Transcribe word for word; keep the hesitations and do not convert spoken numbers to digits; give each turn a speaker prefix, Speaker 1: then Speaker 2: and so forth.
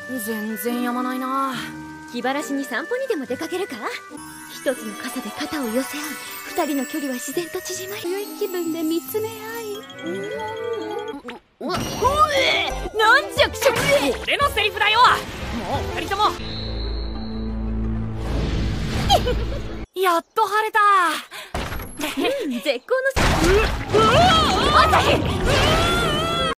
Speaker 1: 全然やまないな。
Speaker 2: 気晴らしに散歩にでも出かけるか。一つの傘で肩を寄せ合う二人の距離は自然と縮まり、良い気分で見つめ合い、
Speaker 1: おえなんじゃくしょ。俺のセリフだよ。もう二人ともやっと晴れた。
Speaker 2: 絶好の
Speaker 1: 朝日